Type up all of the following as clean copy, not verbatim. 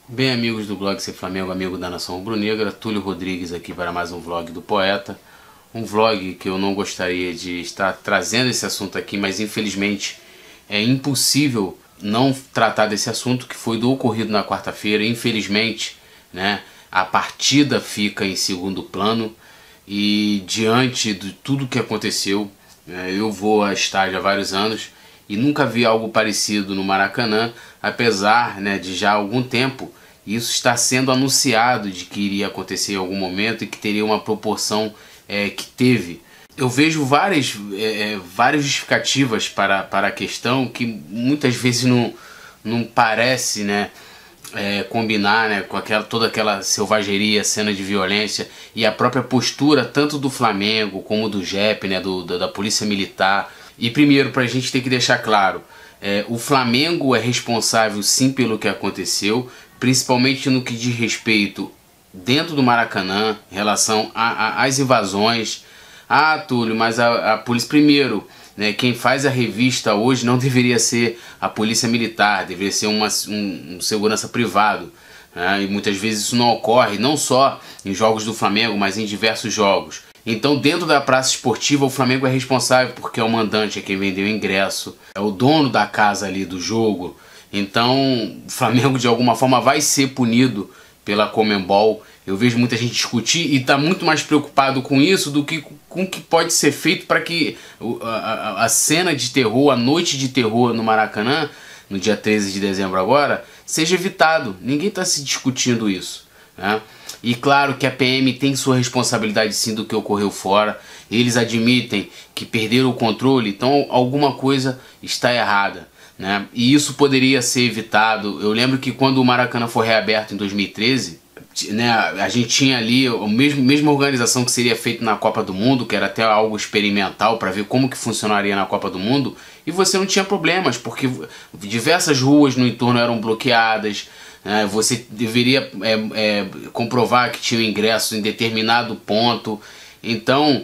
Bem, amigos do blog Ser Flamengo, amigo da Nação Rubro-Negra, Túlio Rodrigues aqui para mais um vlog do Poeta. Um vlog que eu não gostaria de estar trazendo esse assunto aqui, mas infelizmente é impossível não tratar desse assunto, que foi do ocorrido na quarta-feira. Infelizmente, né, a partida fica em segundo plano e diante de tudo que aconteceu, eu vou a estádio há vários anos e nunca vi algo parecido no Maracanã, apesar, né, de já há algum tempo isso está sendo anunciado de que iria acontecer em algum momento e que teria uma proporção que teve. Eu vejo várias justificativas para a questão que muitas vezes não parece, né, combinar, né, com toda aquela selvageria, cena de violência e a própria postura tanto do Flamengo como do JEP, né, da Polícia Militar. E primeiro, para a gente ter que deixar claro, o Flamengo é responsável sim pelo que aconteceu, principalmente no que diz respeito dentro do Maracanã, em relação às invasões. Ah, Túlio, mas a polícia... Primeiro, né, quem faz a revista hoje não deveria ser a Polícia Militar, deveria ser um segurança privado. Né, e muitas vezes isso não ocorre, não só em jogos do Flamengo, mas em diversos jogos. Então, dentro da praça esportiva, o Flamengo é responsável porque é o mandante, é quem vendeu o ingresso, é o dono da casa ali do jogo. Então, o Flamengo de alguma forma vai ser punido pela Conmebol. Eu vejo muita gente discutir e está muito mais preocupado com isso do que com o que pode ser feito para que a cena de terror, a noite de terror no Maracanã, no dia 13 de dezembro agora, seja evitado. Ninguém está se discutindo isso, né? E claro que a PM tem sua responsabilidade sim do que ocorreu fora. Eles admitem que perderam o controle, então alguma coisa está errada, né? E isso poderia ser evitado. Eu lembro que quando o Maracanã foi reaberto em 2013, né, a gente tinha ali a mesma organização que seria feita na Copa do Mundo, que era até algo experimental para ver como que funcionaria na Copa do Mundo, e você não tinha problemas, porque diversas ruas no entorno eram bloqueadas. Você deveria comprovar que tinha o ingresso em determinado ponto. Então,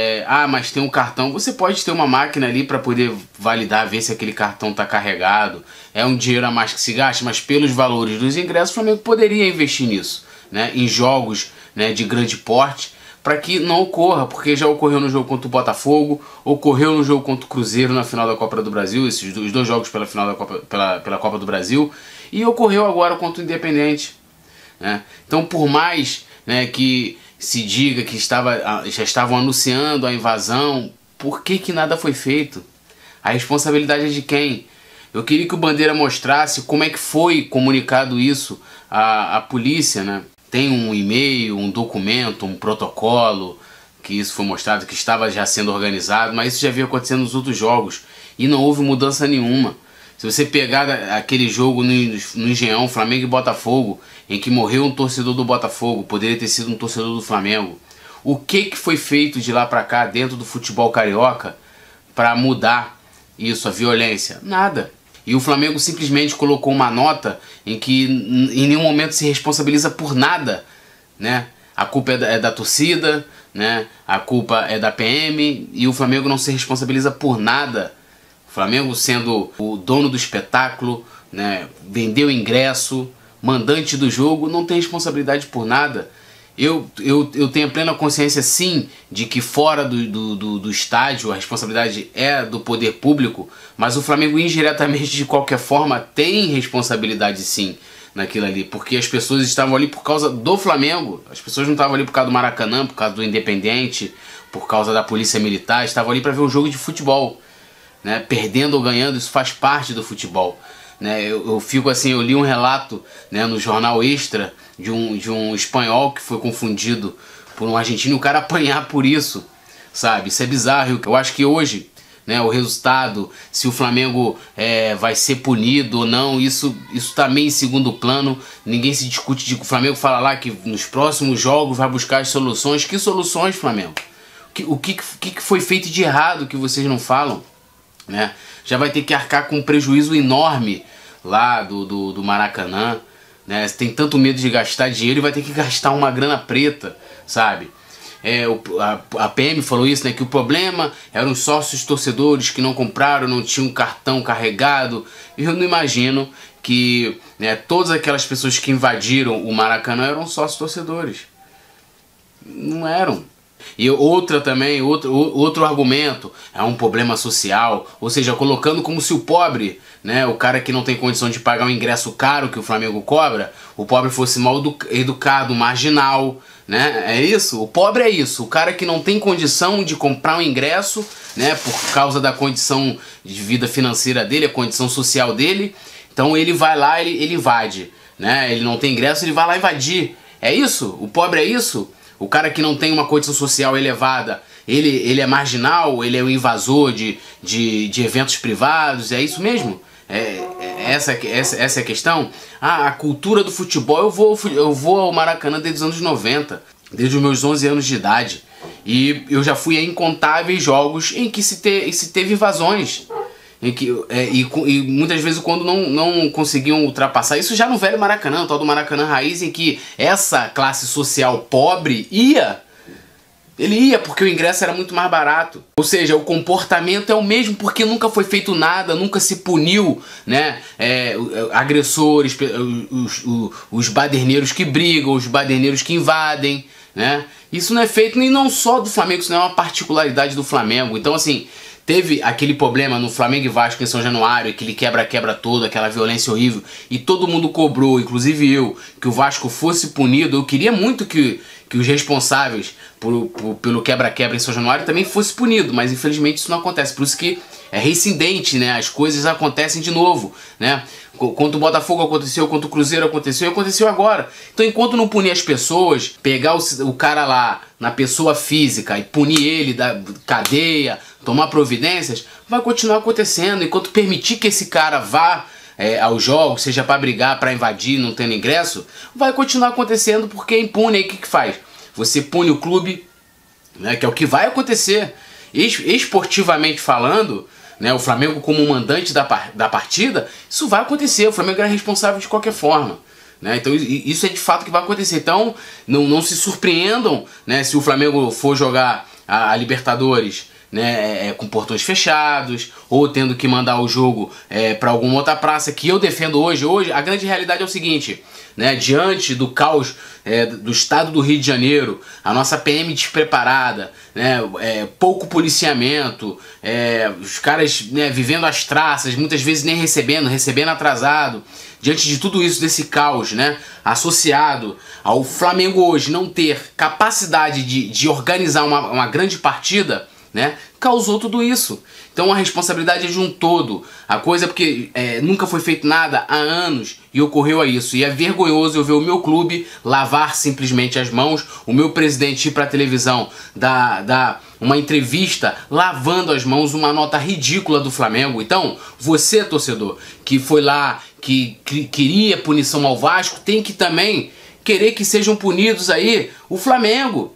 mas tem um cartão. Você pode ter uma máquina ali para poder validar, ver se aquele cartão está carregado. É um dinheiro a mais que se gasta, mas pelos valores dos ingressos, o Flamengo poderia investir nisso, né, em jogos, né, de grande porte, para que não ocorra, porque já ocorreu no jogo contra o Botafogo, ocorreu no jogo contra o Cruzeiro na final da Copa do Brasil, os dois jogos pela final da Copa, pela Copa do Brasil, e ocorreu agora contra o Independente, né? Então, por mais, né, que se diga que já estavam anunciando a invasão, por que nada foi feito? A responsabilidade é de quem? Eu queria que o Bandeira mostrasse como é que foi comunicado isso à polícia, né? Tem um e-mail, um documento, um protocolo, que isso foi mostrado, que estava já sendo organizado, mas isso já vinha acontecendo nos outros jogos e não houve mudança nenhuma. Se você pegar aquele jogo no Engenhão, Flamengo e Botafogo, em que morreu um torcedor do Botafogo, poderia ter sido um torcedor do Flamengo, o que foi feito de lá para cá dentro do futebol carioca para mudar isso, a violência? Nada. E o Flamengo simplesmente colocou uma nota em que em nenhum momento se responsabiliza por nada, né? A culpa é da torcida, né? A culpa é da PM e o Flamengo não se responsabiliza por nada. O Flamengo, sendo o dono do espetáculo, né, vendeu ingresso, mandante do jogo, não tem responsabilidade por nada. Eu tenho a plena consciência, sim, de que fora do estádio a responsabilidade é do poder público, mas o Flamengo indiretamente, de qualquer forma, tem responsabilidade, sim, naquilo ali, porque as pessoas estavam ali por causa do Flamengo, as pessoas não estavam ali por causa do Maracanã, por causa do Independente, por causa da Polícia Militar, estavam ali para ver um jogo de futebol, né? Perdendo ou ganhando, isso faz parte do futebol. Né, eu fico assim, eu li um relato, né, no jornal Extra de um espanhol que foi confundido por um argentino e o cara apanhar por isso, sabe? Isso é bizarro. Eu acho que hoje, né, o resultado, se o Flamengo vai ser punido ou não, isso tá meio em segundo plano. Ninguém se discute de que o Flamengo fala lá que nos próximos jogos vai buscar as soluções. Que soluções, Flamengo? O que foi feito de errado que vocês não falam? Né? Já vai ter que arcar com um prejuízo enorme lá do Maracanã, né? Tem tanto medo de gastar dinheiro e vai ter que gastar uma grana preta, sabe? A PM falou isso, né? Que o problema eram os sócios torcedores que não compraram, não tinham cartão carregado. Eu não imagino que, né, todas aquelas pessoas que invadiram o Maracanã eram sócios torcedores. Não eram. E outra também, outro argumento, é um problema social, ou seja, colocando como se o pobre, né, o cara que não tem condição de pagar o ingresso caro que o Flamengo cobra, o pobre fosse mal educado, marginal, né? É isso, o pobre é isso, o cara que não tem condição de comprar um ingresso, né, por causa da condição de vida financeira dele, a condição social dele, então ele vai lá, ele invade, né? Ele não tem ingresso, ele vai lá invadir. É isso? O pobre é isso? O cara que não tem uma condição social elevada, ele é marginal, ele é um invasor de eventos privados, é isso mesmo? Essa é a questão? A cultura do futebol, eu vou ao Maracanã desde os anos 90, desde os meus 11 anos de idade. E eu já fui a incontáveis jogos em que se teve invasões. E muitas vezes quando não conseguiam ultrapassar, isso já no velho Maracanã, o tal do Maracanã Raiz, em que essa classe social pobre ele ia porque o ingresso era muito mais barato. Ou seja, o comportamento é o mesmo porque nunca foi feito nada, nunca se puniu, né, agressores, os baderneiros que brigam, os baderneiros que invadem, né? Isso não é feito nem não só do Flamengo, isso não é uma particularidade do Flamengo. Então assim, teve aquele problema no Flamengo e Vasco em São Januário, aquele quebra-quebra todo, aquela violência horrível, e todo mundo cobrou, inclusive eu, que o Vasco fosse punido. Eu queria muito que os responsáveis pelo quebra-quebra em São Januário também fosse punido, mas infelizmente isso não acontece. Por isso que é reincidente, né? As coisas acontecem de novo, né? Contra o Botafogo aconteceu, contra o Cruzeiro aconteceu e aconteceu agora. Então enquanto não punir as pessoas, pegar o cara lá na pessoa física e punir ele da cadeia, tomar providências, vai continuar acontecendo. Enquanto permitir que esse cara vá aos jogos, seja para brigar, para invadir, não tendo ingresso, vai continuar acontecendo porque é impune. Aí o que faz? Você pune o clube, né, que é o que vai acontecer. Esportivamente falando, né, o Flamengo como mandante da partida, isso vai acontecer. O Flamengo era responsável de qualquer forma, né? Então isso é de fato que vai acontecer. Então não se surpreendam, né, se o Flamengo for jogar a Libertadores, né, com portões fechados, ou tendo que mandar o jogo para alguma outra praça, que eu defendo hoje. A grande realidade é o seguinte, né, diante do caos do estado do Rio de Janeiro, a nossa PM despreparada, né, pouco policiamento, os caras, né, vivendo as traças, muitas vezes nem recebendo atrasado. Diante de tudo isso, desse caos, né, associado ao Flamengo hoje não ter capacidade de organizar uma grande partida, né, causou tudo isso. Então a responsabilidade é de um todo. A coisa é porque nunca foi feito nada há anos e ocorreu a isso. E é vergonhoso eu ver o meu clube lavar simplesmente as mãos, o meu presidente ir para a televisão dar uma entrevista lavando as mãos, uma nota ridícula do Flamengo. Então você, torcedor, que foi lá, que queria punição ao Vasco, tem que também querer que sejam punidos aí o Flamengo.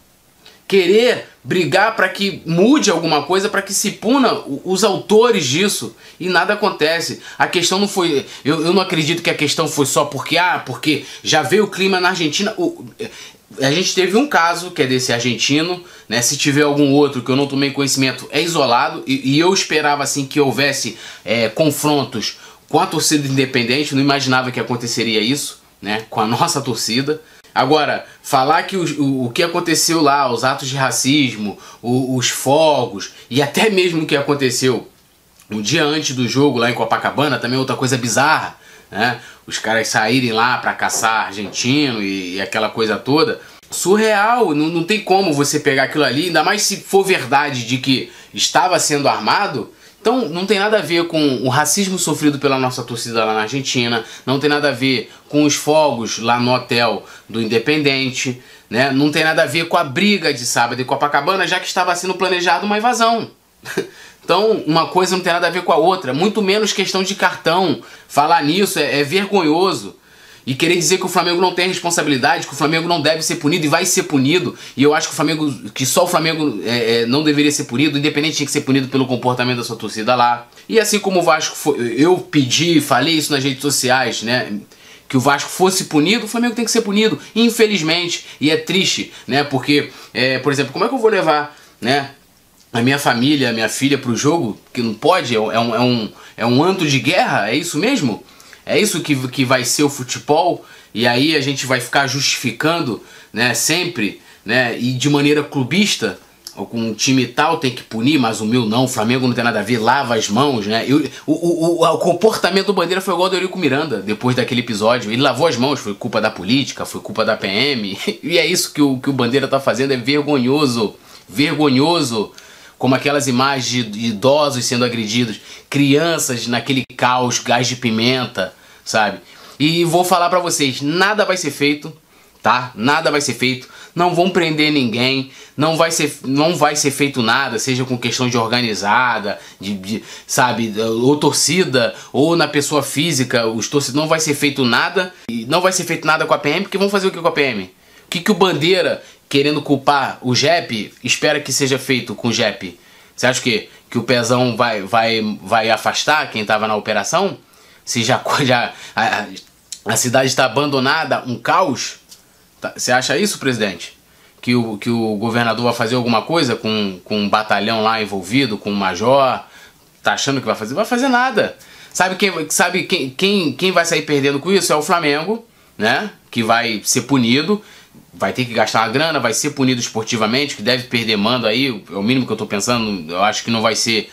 Querer brigar para que mude alguma coisa, para que se puna os autores disso, e nada acontece. A questão não foi... Eu não acredito que a questão foi só porque já veio o clima na Argentina. A gente teve um caso que é desse argentino, né? Se tiver algum outro que eu não tomei conhecimento, é isolado, e eu esperava assim que houvesse confrontos com a torcida independente. Não imaginava que aconteceria isso, né, com a nossa torcida. Agora, falar que o que aconteceu lá, os atos de racismo, os fogos, e até mesmo o que aconteceu um dia antes do jogo lá em Copacabana, também é outra coisa bizarra, né? Os caras saírem lá para caçar argentino e aquela coisa toda. Surreal, não tem como você pegar aquilo ali, ainda mais se for verdade de que estava sendo armado. Então não tem nada a ver com o racismo sofrido pela nossa torcida lá na Argentina, não tem nada a ver com os fogos lá no hotel do Independente, né? Não tem nada a ver com a briga de sábado em Copacabana, já que estava sendo planejada uma invasão. Então uma coisa não tem nada a ver com a outra, muito menos questão de cartão. Falar nisso é vergonhoso. E querer dizer que o Flamengo não tem responsabilidade, que o Flamengo não deve ser punido e vai ser punido. E eu acho que só o Flamengo não deveria ser punido, o Independente tinha que ser punido pelo comportamento da sua torcida lá. E assim como o Vasco foi, eu pedi, falei isso nas redes sociais, né, que o Vasco fosse punido, o Flamengo tem que ser punido, infelizmente. E é triste, né, porque, por exemplo, como é que eu vou levar, né, a minha família, a minha filha pro jogo, que não pode, é um antro de guerra, é isso mesmo? É isso que vai ser o futebol? E aí a gente vai ficar justificando, né, sempre, né, e de maneira clubista, ou com um time tal tem que punir, mas o meu não, o Flamengo não tem nada a ver, lava as mãos, né? O comportamento do Bandeira foi igual ao do Eurico Miranda, depois daquele episódio. Ele lavou as mãos, foi culpa da política, foi culpa da PM, e é isso que o Bandeira tá fazendo, é vergonhoso, vergonhoso. Como aquelas imagens de idosos sendo agredidos, crianças naquele caos, gás de pimenta, sabe? E vou falar pra vocês, nada vai ser feito, tá? Nada vai ser feito, não vão prender ninguém, não vai ser feito nada, seja com questão de organizada, sabe, ou torcida, ou na pessoa física, os torcedores, não vai ser feito nada, e não vai ser feito nada com a PM, porque vão fazer o que com a PM? O que o Bandeira, querendo culpar o Jepe, espera que seja feito com o Jepe? Você acha que o Pezão vai afastar quem estava na operação? Se já a cidade está abandonada, um caos? Você acha isso, presidente? Que o governador vai fazer alguma coisa com um batalhão lá envolvido, com um major? Tá achando que vai fazer? Vai fazer nada. Sabe quem vai sair perdendo com isso? É o Flamengo, né? Que vai ser punido, vai ter que gastar uma grana, vai ser punido esportivamente, que deve perder mando aí, é o mínimo que eu tô pensando. Eu acho que não vai ser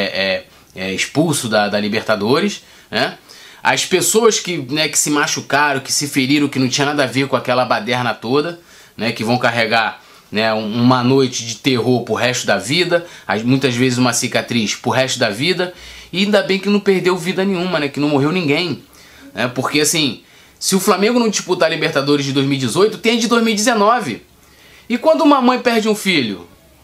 expulso da Libertadores, né? As pessoas que se machucaram, que se feriram, que não tinha nada a ver com aquela baderna toda, né, que vão carregar, né, uma noite de terror pro resto da vida, muitas vezes uma cicatriz pro resto da vida, e ainda bem que não perdeu vida nenhuma, né, que não morreu ninguém, né, porque assim, se o Flamengo não disputar a Libertadores de 2018, tem a de 2019. E quando uma mãe perde um filho,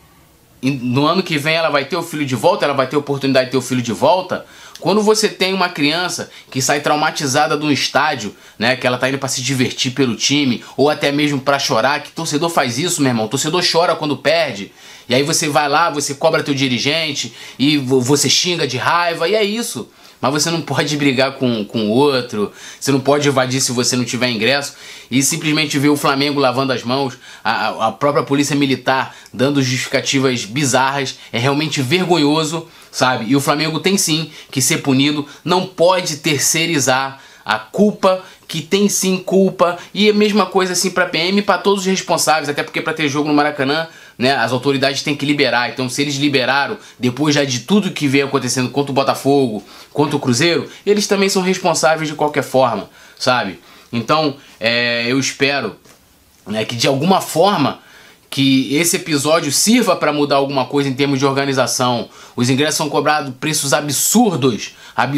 no ano que vem ela vai ter o filho de volta, ela vai ter a oportunidade de ter o filho de volta. Quando você tem uma criança que sai traumatizada de um estádio, né, que ela tá indo para se divertir pelo time, ou até mesmo para chorar, que torcedor faz isso, meu irmão, torcedor chora quando perde, e aí você vai lá, você cobra teu dirigente, e você xinga de raiva, e é isso. Mas você não pode brigar com o outro, você não pode invadir se você não tiver ingresso, e simplesmente ver o Flamengo lavando as mãos, a própria polícia militar dando justificativas bizarras, é realmente vergonhoso, sabe? E o Flamengo tem sim que ser punido, não pode terceirizar a culpa, que tem sim culpa, e a mesma coisa assim para PM e para todos os responsáveis, até porque para ter jogo no Maracanã, né, as autoridades têm que liberar. Então se eles liberaram, depois já de tudo que veio acontecendo contra o Botafogo, contra o Cruzeiro, eles também são responsáveis de qualquer forma, sabe? Então eu espero, né, que de alguma forma que esse episódio sirva para mudar alguma coisa em termos de organização. Os ingressos são cobrados preços absurdos,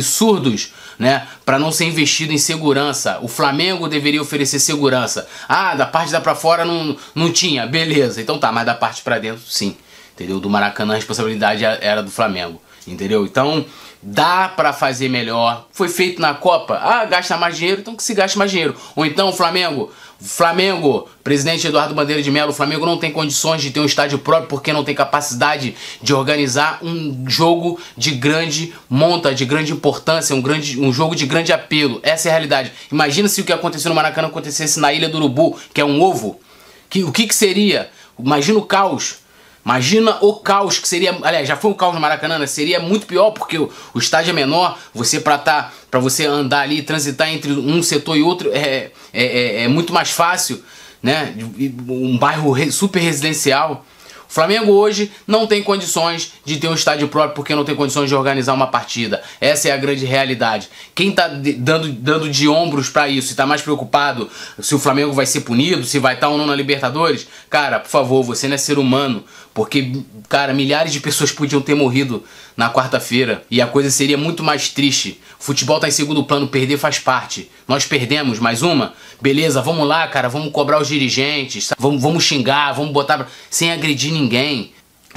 né, para não ser investido em segurança. O Flamengo deveria oferecer segurança. Ah, da parte da para fora não tinha, beleza. Então tá, mas da parte para dentro sim, entendeu? Do Maracanã a responsabilidade era do Flamengo, entendeu? Então dá pra fazer melhor. Foi feito na Copa, gasta mais dinheiro, então que se gaste mais dinheiro. Ou então Flamengo, presidente Eduardo Bandeira de Mello, o Flamengo não tem condições de ter um estádio próprio porque não tem capacidade de organizar um jogo de grande monta, de grande importância, um jogo de grande apelo. Essa é a realidade. Imagina se o que aconteceu no Maracanã acontecesse na Ilha do Urubu, que é um ovo. O que seria? Imagina o caos. Imagina o caos que seria, aliás, já foi um caos no Maracanã, né? Seria muito pior porque o estádio é menor, para você andar ali, transitar entre um setor e outro é muito mais fácil, né? Um bairro super residencial. O Flamengo hoje não tem condições de ter um estádio próprio porque não tem condições de organizar uma partida. Essa é a grande realidade. Quem tá dando de ombros para isso e tá mais preocupado se o Flamengo vai ser punido, se vai estar ou não na Libertadores, cara, por favor, você não é ser humano. Porque, cara, milhares de pessoas podiam ter morrido na quarta-feira e a coisa seria muito mais triste. O futebol tá em segundo plano, perder faz parte. Nós perdemos mais uma, beleza, vamos lá, cara, vamos cobrar os dirigentes, vamos xingar, vamos botar sem agredir ninguém,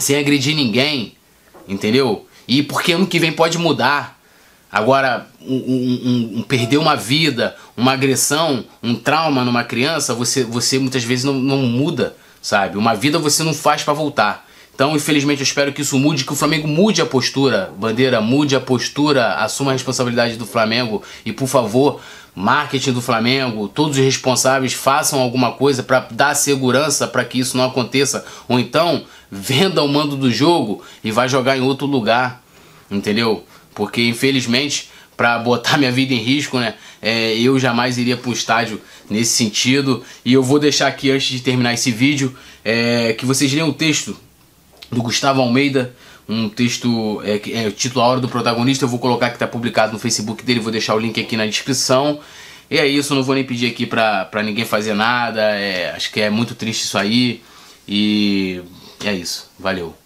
entendeu? E porque ano que vem pode mudar. Agora, perder uma vida, uma agressão, um trauma numa criança, você muitas vezes não muda, sabe? Uma vida você não faz pra voltar. Então, infelizmente, eu espero que isso mude, que o Flamengo mude a postura. Bandeira, mude a postura, assuma a responsabilidade do Flamengo e, por favor, marketing do Flamengo, todos os responsáveis façam alguma coisa para dar segurança para que isso não aconteça. Ou então, venda o mando do jogo e vai jogar em outro lugar, entendeu? Porque, infelizmente, para botar minha vida em risco, né? Eu jamais iria para um estádio nesse sentido. E eu vou deixar aqui, antes de terminar esse vídeo, que vocês leiam o texto do Gustavo Almeida, um texto, o título A Hora do Protagonista. Eu vou colocar que está publicado no Facebook dele, vou deixar o link aqui na descrição. E é isso, não vou nem pedir aqui pra ninguém fazer nada, acho que é muito triste isso aí, e é isso, valeu.